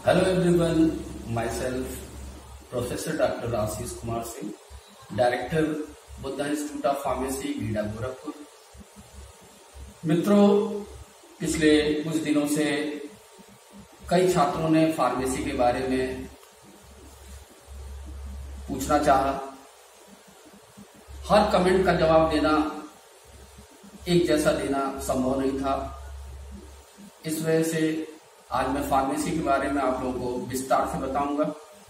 Hello everyone, myself Professor Dr. Ashish Kumar Singh, Director Buddha institute of pharmacy Gida Gorakhpur. मित्रों, पिछले कुछ दिनों से कई छात्रों ने फार्मेसी के बारे में पूछना चाहा। हर कमेंट का जवाब देना एक जैसा देना संभव नहीं था। इस वजह से आज मैं फार्मेसी के बारे में आप लोगों को विस्तार से बताऊंगा।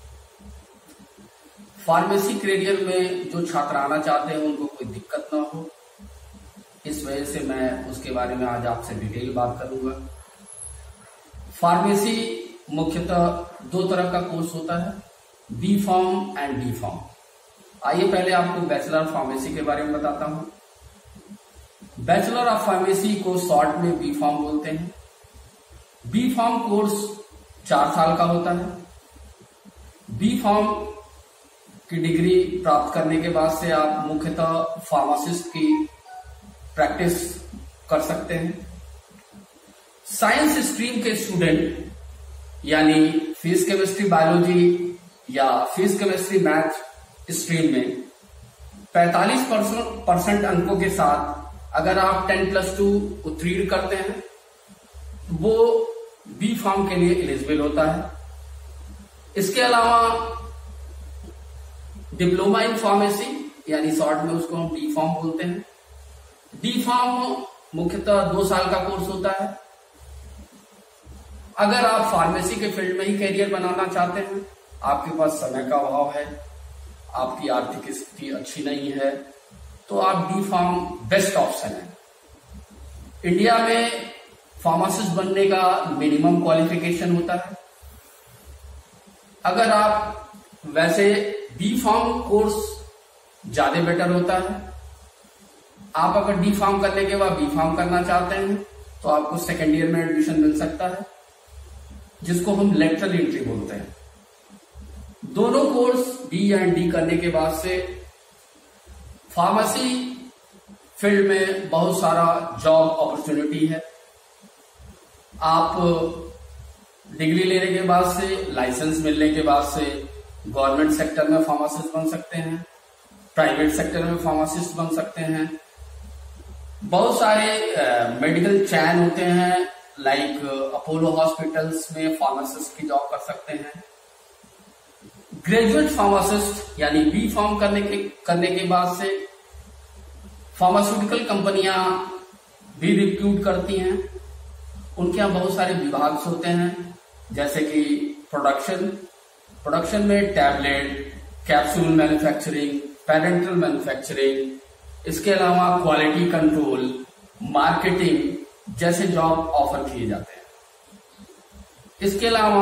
फार्मेसी करियर में जो छात्र आना चाहते हैं उनको कोई दिक्कत ना हो, इस वजह से मैं उसके बारे में आज आपसे डिटेल बात करूंगा। फार्मेसी मुख्यतः दो तरह का कोर्स होता है, B pharm and D pharm. आइए पहले आपको बैचलर ऑफ फार्मेसी के बारे में बताता हूं। बैचलर ऑफ फार्मेसी को शॉर्ट में बी फार्म बोलते हैं। बी फार्म कोर्स 4 साल का होता है। बी फार्म की डिग्री प्राप्त करने के बाद से आप मुख्यतः फार्मासिस्ट की प्रैक्टिस कर सकते हैं। साइंस स्ट्रीम के स्टूडेंट यानी फिजिक्स केमिस्ट्री बायोलॉजी या फिजिक्स केमिस्ट्री मैथ स्ट्रीम में 45% अंकों के साथ अगर आप 10+2 उत्तीर्ण करते हैं वो बी फार्म के लिए एलिजिबल होता है। इसके अलावा डिप्लोमा इन फार्मेसी यानी शॉर्ट में उसको हम डी फार्म बोलते हैं। डी फार्म मुख्यतः 2 साल का कोर्स होता है। अगर आप फार्मेसी के फील्ड में ही कैरियर बनाना चाहते हैं, आपके पास समय का अभाव है, आपकी आर्थिक स्थिति अच्छी नहीं है, तो आप डी फार्म बेस्ट ऑप्शन है। इंडिया में फार्मासिस्ट बनने का मिनिमम क्वालिफिकेशन होता है। अगर आप वैसे बी फार्म कोर्स ज्यादा बेटर होता है। आप अगर डी फार्म करने के बाद बी फार्म करना चाहते हैं तो आपको सेकेंड ईयर में एडमिशन मिल सकता है, जिसको हम लेटरल एंट्री बोलते हैं। दोनों कोर्स बी एंड डी करने के बाद से फार्मेसी फील्ड में बहुत सारा जॉब अपॉर्चुनिटी है। आप डिग्री लेने के बाद से, लाइसेंस मिलने के बाद से गवर्नमेंट सेक्टर में फार्मासिस्ट बन सकते हैं, प्राइवेट सेक्टर में फार्मासिस्ट बन सकते हैं। बहुत सारे मेडिकल चैन होते हैं, लाइक अपोलो हॉस्पिटल्स में फार्मासिस्ट की जॉब कर सकते हैं। ग्रेजुएट फार्मासिस्ट यानी बी फार्म करने के बाद से फार्मास्यूटिकल कंपनियां भी रिक्रूट करती हैं। उनके यहाँ बहुत सारे विभाग होते हैं, जैसे कि प्रोडक्शन में tablet, capsule manufacturing, parenteral manufacturing, इसके अलावा क्वालिटी कंट्रोल, मार्केटिंग जैसे जॉब ऑफर किए जाते हैं। इसके अलावा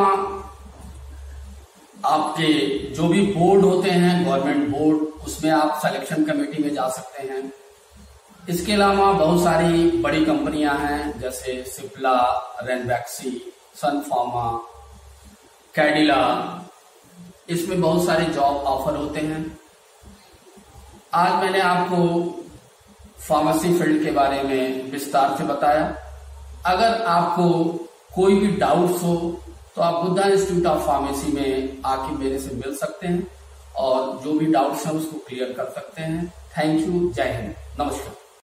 आपके जो भी बोर्ड होते हैं, गवर्नमेंट बोर्ड, उसमें आप सिलेक्शन कमेटी में जा सकते हैं। इसके अलावा बहुत सारी बड़ी कंपनियां हैं, जैसे सिप्ला, रेनबैक्सी, सन फार्मा, कैडिला, इसमें बहुत सारे जॉब ऑफर होते हैं। आज मैंने आपको फार्मेसी फील्ड के बारे में विस्तार से बताया। अगर आपको कोई भी डाउट्स हो तो आप बुद्धा इंस्टीट्यूट ऑफ फार्मेसी में आके मेरे से मिल सकते हैं और जो भी डाउट्स हैं उसको क्लियर कर सकते हैं। Thank you. जय हिंद। नमस्कार।